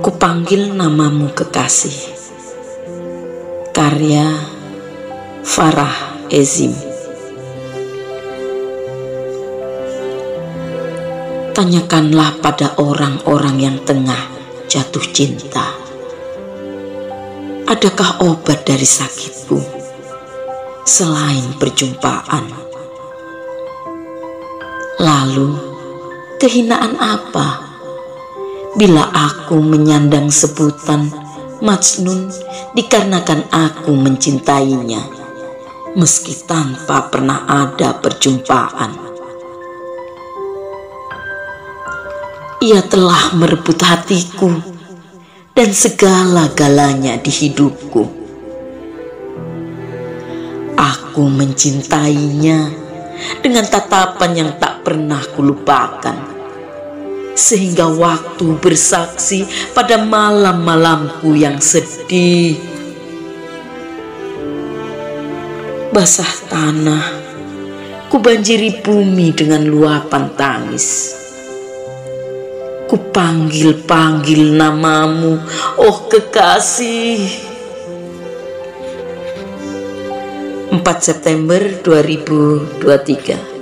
Kupanggil namamu kekasih. Karya Farah Ezim. Tanyakanlah pada orang-orang yang tengah jatuh cinta, adakah obat dari sakitku selain perjumpaan? Lalu kehinaan apa bila aku menyandang sebutan Majnun dikarenakan aku mencintainya meski tanpa pernah ada perjumpaan? Ia telah merebut hatiku dan segala-galanya di hidupku. Aku mencintainya dengan tatapan yang tak pernah kulupakan, sehingga waktu bersaksi pada malam-malamku yang sedih. Basah tanah, kubanjiri bumi dengan luapan tangis. Kupanggil-panggil namamu, oh kekasih. 4 September 2023.